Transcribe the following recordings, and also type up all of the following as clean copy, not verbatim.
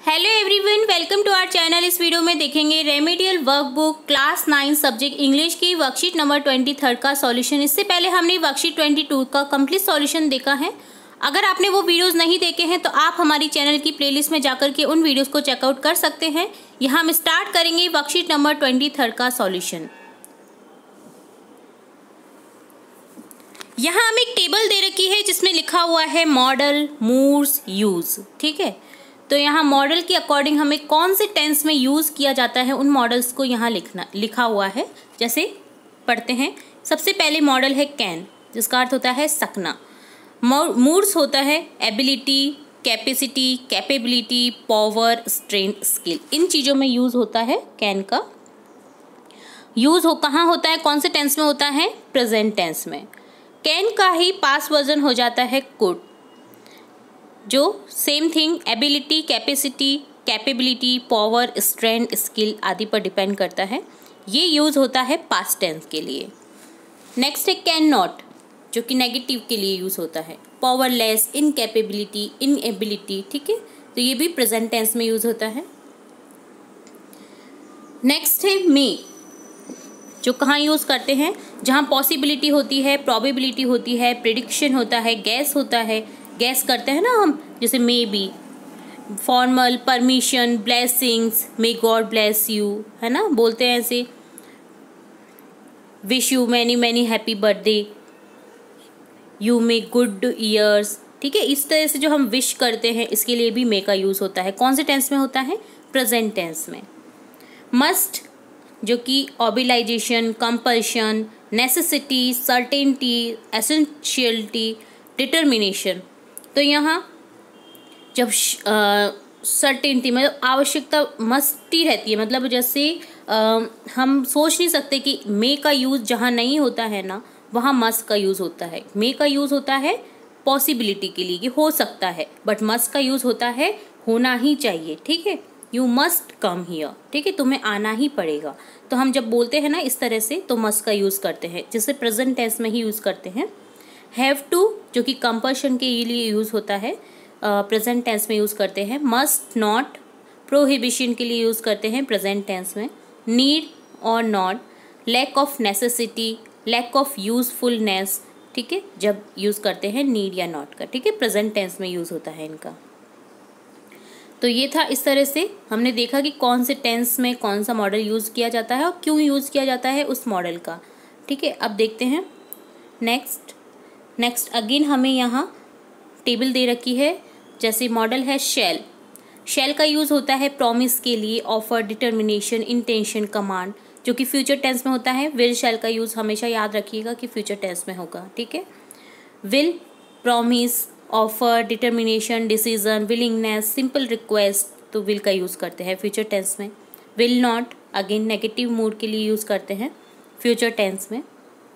Hello everyone, welcome to our channel. इस video में देखेंगे remedial workbook class 9 subject English की वर्कशीट नंबर 23 का सॉल्यूशन। इससे पहले हमने वर्कशीट 22 का कंप्लीट सॉल्यूशन देखा है। अगर आपने वो वीडियोस नहीं देखे हैं तो आप हमारी चैनल की प्लेलिस्ट में जाकर के उन वीडियोस को चेकआउट कर सकते हैं। यहाँ हम स्टार्ट करेंगे वर्कशीट नंबर 23 का सॉल्यूशन। यहाँ हमें एक टेबल दे रखी है जिसमें लिखा हुआ है मॉडल, मूड्स, यूज। ठीक है, तो यहाँ मॉडल के अकॉर्डिंग हमें कौन से टेंस में यूज़ किया जाता है उन मॉडल्स को यहाँ लिखा हुआ है। जैसे पढ़ते हैं। सबसे पहले मॉडल है कैन, जिसका अर्थ होता है सकना। मूड्स होता है ability, capacity, capability, power, strength, skill. इन चीज़ों में यूज़ होता है कैन का। यूज़ कहाँ होता है, कौन से टेंस में होता है? प्रेजेंट टेंस में। कैन का ही पास्ट वर्जन हो जाता है कुड, जो same thing ability, capacity, capability, power, strength, skill आदि पर डिपेंड करता है। ये यूज़ होता है पास्ट टेंस के लिए। नेक्स्ट है कैन नॉट, जो कि नेगेटिव के लिए यूज़ होता है। Powerless, incapability, inability. ठीक है, तो ये भी प्रेजेंट टेंस में यूज़ होता है। नेक्स्ट है मे, जो कहाँ यूज़ करते हैं? जहाँ पॉसिबिलिटी होती है, प्रोबेबिलिटी होती है, प्रिडिक्शन होता है, गैस होता है। गैस करते हैं ना हम, जैसे may be. Formal, permission, blessings, may God bless you, है ना, बोलते हैं ऐसे। Wish you many many happy birthday, you may good years. ठीक है, इस तरह से जो हम विश करते हैं इसके लिए भी मे का यूज़ होता है। कौन से टेंस में होता है? प्रेजेंट टेंस में। मस्ट, जो कि obligation, compulsion, necessity, certainty, essentiality, determination. तो यहाँ जब सर्टेनिटी मतलब आवश्यकता मस्टी रहती है, मतलब जैसे हम सोच नहीं सकते कि मे का यूज़ जहाँ नहीं होता है ना, वहाँ मस्ट का यूज़ होता है। मे का यूज़ होता है पॉसिबिलिटी के लिए कि हो सकता है, बट मस्ट का यूज़ होता है होना ही चाहिए। ठीक है, यू मस्ट कम हियर। ठीक है, तुम्हें आना ही पड़ेगा। तो हम जब बोलते हैं ना इस तरह से, तो मस्ट का यूज़ करते हैं, जिसे प्रेजेंट टेंस में ही यूज़ करते हैं। हैव टू, जो कि कंपल्शन के लिए यूज़ होता है, प्रेजेंट टेंस में यूज़ करते हैं। मस्ट नॉट, प्रोहिबिशन के लिए यूज़ करते हैं प्रेजेंट टेंस में। नीड और not, lack of necessity, lack of usefulness. ठीक है, जब यूज़ करते हैं नीड या नॉट का। ठीक है, प्रेजेंट टेंस में यूज़ होता है इनका। तो ये था, इस तरह से हमने देखा कि कौन से टेंस में कौन सा मॉडल यूज़ किया जाता है और क्यों यूज़ किया जाता है उस मॉडल का। ठीक है, अब देखते हैं नेक्स्ट अगेन हमें यहाँ टेबल दे रखी है। जैसे मॉडल है शैल। शैल का यूज़ होता है प्रॉमिस के लिए, ऑफर, डिटर्मिनेशन, इंटेंशन, कमांड, जो कि फ्यूचर टेंस में होता है। विल, शैल का यूज़ हमेशा याद रखिएगा कि फ्यूचर टेंस में होगा। ठीक है, will, promise, offer, determination, decision, willingness, simple request, तो विल का यूज़ करते हैं फ्यूचर टेंस में। Will not, again negative mood के लिए यूज़ करते हैं फ्यूचर टेंस में।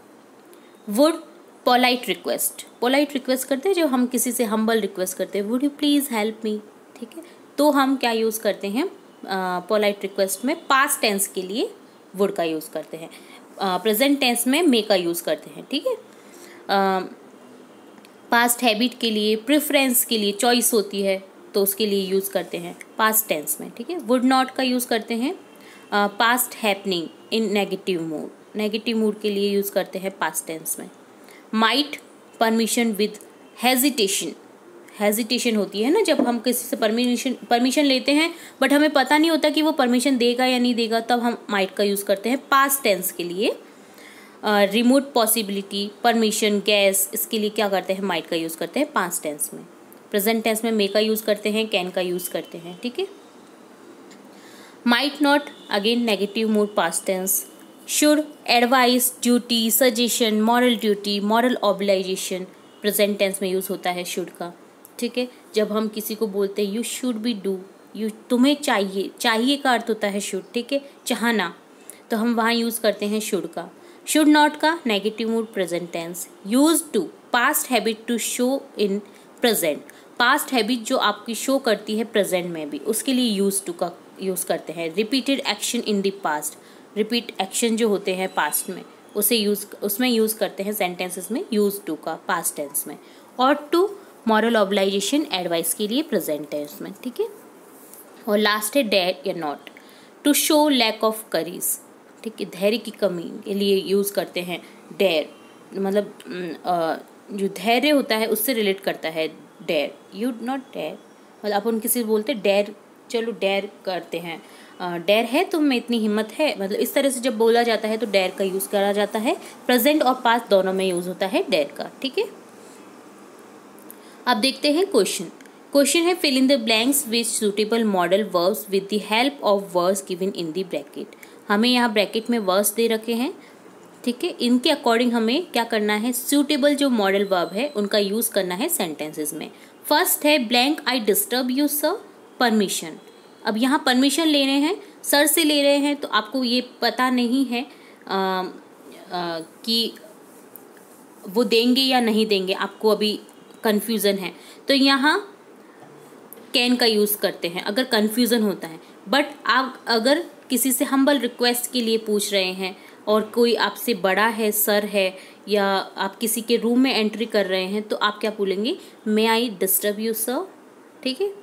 Would, polite request, polite request करते हैं, जो हम किसी से हम्बल रिक्वेस्ट करते हैं, would you please help me. ठीक है, तो हम क्या यूज़ करते हैं पोलाइट रिक्वेस्ट में? पास्ट टेंस के लिए वुड का यूज़ करते हैं। प्रेजेंट टेंस में मे का यूज़ करते हैं। ठीक है, पास्ट हैबिट के लिए, प्रेफरेंस के लिए, चॉइस होती है तो उसके लिए यूज़ करते हैं पास्ट टेंस में। ठीक है, वुड नॉट का यूज़ करते हैं past happening in negative mood, negative mood के लिए यूज़ करते हैं पास्ट टेंस में। Might, permission with hesitation, hesitation होती है ना जब हम किसी से परमिशन लेते हैं बट हमें पता नहीं होता कि वो परमिशन देगा या नहीं देगा, तब हम माइट का यूज़ करते हैं पास्ट टेंस के लिए। रिमोट पॉसिबिलिटी, परमिशन, गैस, इसके लिए क्या करते हैं? माइट का यूज़ करते हैं पास्ट टेंस में। प्रेजेंट टेंस में मे का यूज़ करते हैं, कैन का यूज़ करते हैं। ठीक है, might not, again negative mood, past tense. Should, advice, duty, suggestion, moral duty, moral obligation, present tense में यूज़ होता है शुड का। ठीक है, जब हम किसी को बोलते हैं you should be do, you तुम्हें चाहिए, चाहिए का अर्थ होता है शुड। ठीक है, चाहना, तो हम वहाँ यूज़ करते हैं शुड का। शुड नॉट का negative mood, present tense. Use to, past habit to show in present, past habit जो आपकी शो करती है प्रेजेंट में भी, उसके लिए यूज टू का यूज़ करते हैं। Repeated action in the past, repeat action जो होते हैं पास्ट में उसमें यूज़ करते हैं सेंटेंसेस में यूज टू का पास्ट टेंस में। और टू, मॉरल ऑब्लाइजेशन, एडवाइस के लिए प्रेजेंट टेंस में। ठीक है, और लास्ट है डेयर या not, to show lack of courage, ठीक है, धैर्य की कमी के लिए यूज़ करते हैं डेयर, मतलब जो धैर्य होता है उससे रिलेट करता है डेयर, यू नॉट डेयर, मतलब अपन किसी बोलते डेयर, चलो डेयर करते हैं, डेयर है तुम में इतनी हिम्मत है, मतलब इस तरह से जब बोला जाता है तो डेयर का यूज़ करा जाता है। प्रेजेंट और पास्ट दोनों में यूज़ होता है डेयर का, ठीक है। अब देखते हैं क्वेश्चन। क्वेश्चन है fill in the blanks with suitable modal verbs with the help of words given in the bracket. हमें यहाँ ब्रैकेट में वर्ड्स दे रखे हैं, ठीक है, इनके अकॉर्डिंग हमें क्या करना है, सूटेबल जो मॉडल वर्ब है उनका यूज़ करना है सेंटेंसेस में। फर्स्ट है blank I disturb you sir, permission. अब यहाँ परमिशन ले रहे हैं, सर से ले रहे हैं, तो आपको ये पता नहीं है कि वो देंगे या नहीं देंगे, आपको अभी कन्फ्यूज़न है, तो यहाँ कैन का यूज़ करते हैं अगर कन्फ्यूज़न होता है। बट आप अगर किसी से हम्बल रिक्वेस्ट के लिए पूछ रहे हैं और कोई आपसे बड़ा है, सर है, या आप किसी के रूम में एंट्री कर रहे हैं, तो आप क्या बोलेंगे, may I disturb you sir, ठीक है।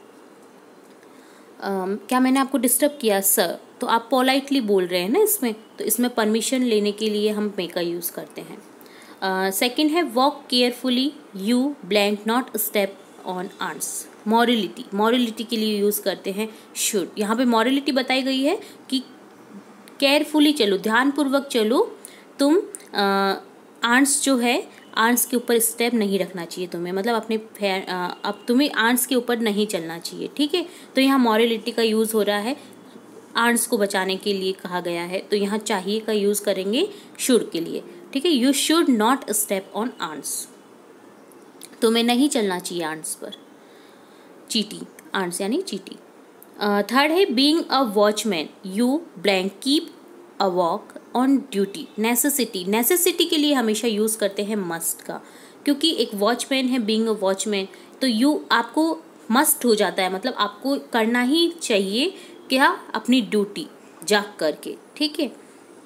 क्या मैंने आपको डिस्टर्ब किया सर, तो आप पोलाइटली बोल रहे हैं ना इसमें, तो इसमें परमिशन लेने के लिए हम मे का यूज़ करते हैं। सेकंड है walk carefully you blank not step on ants, morality, morality के लिए यूज़ करते हैं शुड। यहाँ पे मॉरलिटी बताई गई है कि केयरफुली चलो, ध्यानपूर्वक चलो, तुम आंट्स जो है, आंट्स के ऊपर स्टेप नहीं रखना चाहिए तुम्हें, मतलब अपने अब तुम्हें आंट्स के ऊपर नहीं चलना चाहिए, ठीक है। तो यहाँ मॉरलिटी का यूज़ हो रहा है, आंट्स को बचाने के लिए कहा गया है, तो यहाँ चाहिए का यूज़ करेंगे शुड के लिए, ठीक है। You should not step on ants, तुम्हें नहीं चलना चाहिए आंट्स पर, चीटी, आंट्स यानी चीटी। थर्ड है being a watchman you blank keep a walk on duty, necessity, necessity के लिए हमेशा यूज़ करते हैं मस्ट का, क्योंकि एक वॉचमैन है, बीइंग अ वॉचमैन, तो यू आपको मस्ट हो जाता है, मतलब आपको करना ही चाहिए क्या, अपनी ड्यूटी जाग करके, ठीक है।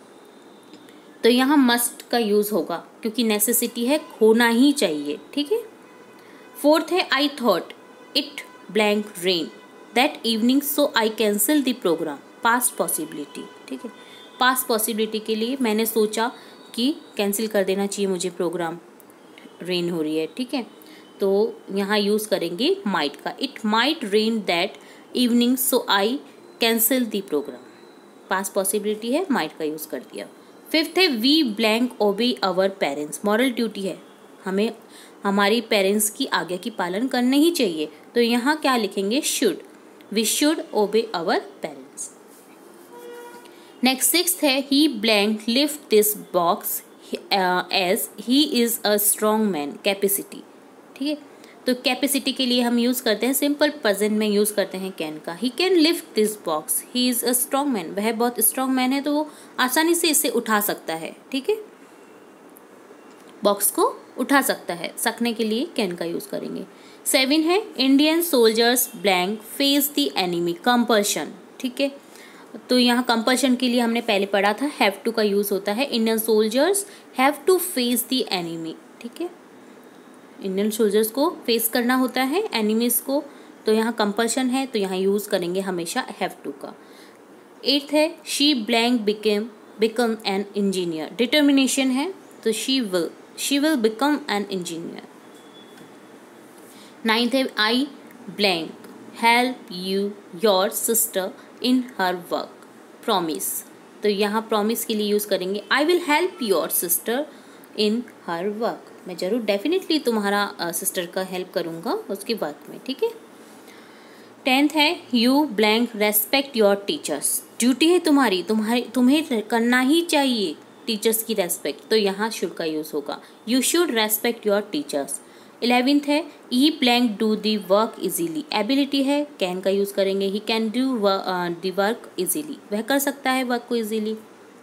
तो यहाँ मस्ट का यूज़ होगा क्योंकि नेसेसिटी है, होना ही चाहिए, ठीक है। फोर्थ है I thought it blank rain that evening so I cancel the programme, past possibility, ठीक है। पास्ट पॉसिबिलिटी के लिए मैंने सोचा कि कैंसिल कर देना चाहिए मुझे प्रोग्राम, रेन हो रही है, ठीक है। तो यहाँ यूज़ करेंगे माइट का, it might rain that evening so I cancel the programme, past possibility है, माइट का यूज़ कर दिया। फिफ्थ है we blank obey our parents, moral duty है, हमें हमारी पेरेंट्स की आज्ञा की पालन करने ही चाहिए, तो यहाँ क्या लिखेंगे, should, we should obey our parents. Next sixth है he blank lift this box as he is a strong man, capacity, ठीक है। तो कैपेसिटी के लिए हम यूज़ करते हैं, सिंपल प्रेजेंट में यूज़ करते हैं कैन का, he can lift this box, he is a strong man, वह बहुत स्ट्रॉन्ग मैन है, तो वो आसानी से इसे उठा सकता है, ठीक है, बॉक्स को उठा सकता है, सकने के लिए कैन का यूज़ करेंगे। 7 है Indian soldiers blank face the enemy, compulsion, ठीक है। तो यहाँ कंपल्शन के लिए हमने पहले पढ़ा था, हैव टू का यूज़ होता है, Indian soldiers have to face the enemy, ठीक है, इंडियन सोल्जर्स को फेस करना होता है एनिमीज को, तो यहाँ कंपल्शन है, तो यहाँ यूज़ करेंगे हमेशा हैव टू का। 8th है she blank become an engineer, determination है, तो she will become an engineer. 9th है I blank help you your sister in her work, promise, तो यहाँ प्रॉमिस के लिए यूज़ करेंगे I will help your sister in her work, मैं ज़रूर डेफिनेटली तुम्हारा सिस्टर का हेल्प करूँगा उसके वर्क में, ठीक है। 10th है you blank respect your teachers, duty है तुम्हारी, तुम्हें करना ही चाहिए टीचर्स की रेस्पेक्ट, तो यहाँ शुड का यूज़ होगा, you should respect your teachers. 11th है he blank do the work easily, ability है, कैन का यूज़ करेंगे, he can do the work easily, वह कर सकता है वर्क को इजीली।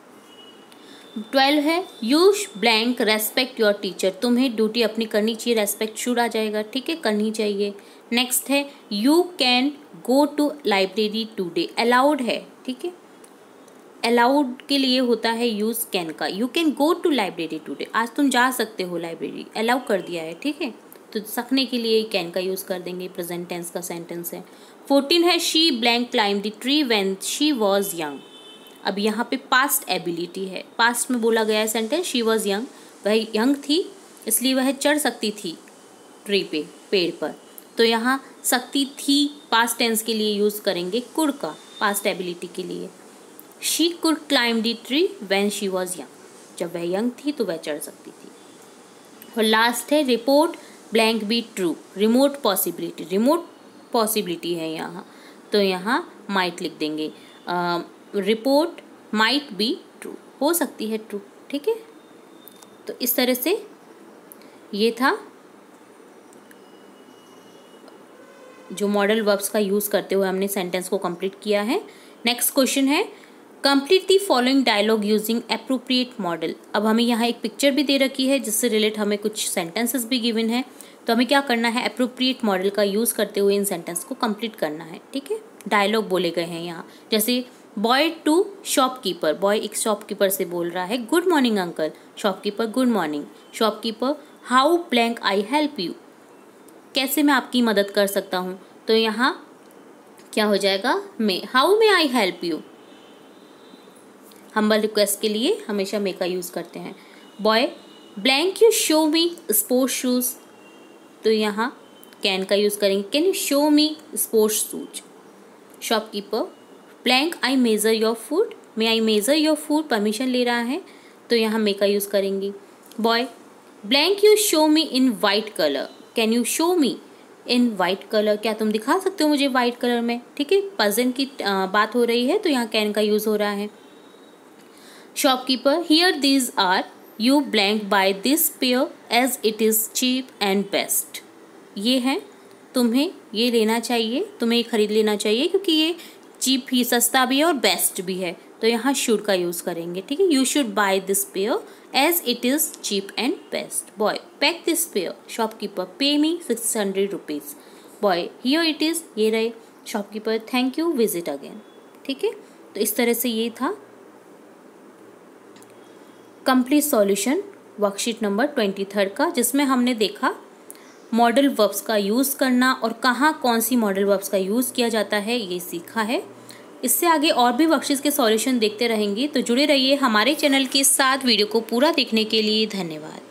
12 है you blank respect your teacher, तुम्हें ड्यूटी अपनी करनी चाहिए, रेस्पेक्ट शुड आ जाएगा, ठीक है, करनी चाहिए। नेक्स्ट है you can go to library today, allowed है, ठीक है, अलाउड के लिए होता है यूज़ कैन का, you can go to library today, आज तुम जा सकते हो लाइब्रेरी, अलाउ कर दिया है, ठीक है, तो सकने के लिए कैन का यूज़ कर देंगे, प्रेजेंट टेंस का सेंटेंस है। 14 है she blank climb the tree when she was young. अब यहाँ पे पास्ट एबिलिटी है, पास्ट में बोला गया है सेंटेंस, शी वाज यंग, वह यंग थी इसलिए वह चढ़ सकती थी ट्री पे, पेड़ पर। तो यहाँ सकती थी पास्ट टेंस के लिए यूज़ करेंगे कुड का, पास्ट एबिलिटी के लिए। She could climb the tree when she was young, जब वह यंग थी तो वह चढ़ सकती थी। और लास्ट है report blank be true, remote possibility, remote possibility है यहाँ, तो यहाँ माइट लिख देंगे। रिपोर्ट माइट बी ट्रू, हो सकती है ट्रू, ठीक है। तो इस तरह से ये था जो मॉडल वर्ब्स का यूज़ करते हुए हमने सेंटेंस को कंप्लीट किया है। नेक्स्ट क्वेश्चन है complete the following dialogue using appropriate modal. अब हमें यहाँ एक पिक्चर भी दे रखी है जिससे रिलेट हमें कुछ सेंटेंसेस भी गिवन है, तो हमें क्या करना है, एप्रोप्रिएट मॉडल का यूज़ करते हुए इन सेंटेंस को कंप्लीट करना है, ठीक है। डायलॉग बोले गए हैं यहाँ, जैसे बॉय टू शॉपकीपर, बॉय एक शॉपकीपर से बोल रहा है good morning uncle, shopkeeper good morning, shopkeeper how blank I help you, कैसे मैं आपकी मदद कर सकता हूँ, तो यहाँ क्या हो जाएगा, may, how may I help you. Humble request के लिए हमेशा मे का यूज़ करते हैं। Boy blank you show me sports shoes, तो यहाँ कैन का यूज़ करेंगे, can you show me sports shoes. Shopkeeper blank I measure your foot, may I measure your foot, permission ले रहा है तो यहाँ मे का यूज़ करेंगे। Boy blank you show me in white colour, can you show me in white colour, क्या तुम दिखा सकते हो मुझे वाइट कलर में, ठीक है। पजन की बात हो रही है तो यहाँ कैन का यूज़ हो रहा है। Shopkeeper here these are you blank buy this pair as it is cheap and best, ये है तुम्हें ये लेना चाहिए, तुम्हें ये खरीद लेना चाहिए क्योंकि ये चीप भी, सस्ता भी है और बेस्ट भी है, तो यहाँ शुड का यूज़ करेंगे, ठीक है। You should buy this pair as it is cheap and best. Boy pack this pair, shopkeeper pay me 600 rupees. Boy here it is, ये रहे, shopkeeper thank you visit again, ठीक है। तो इस तरह से ये था कंप्लीट सॉल्यूशन वर्कशीट नंबर 23 का, जिसमें हमने देखा मॉडल वर्ब्स का यूज़ करना और कहाँ कौन सी मॉडल वर्ब्स का यूज़ किया जाता है ये सीखा है। इससे आगे और भी वर्कशीट्स के सॉल्यूशन देखते रहेंगे, तो जुड़े रहिए हमारे चैनल के साथ। वीडियो को पूरा देखने के लिए धन्यवाद।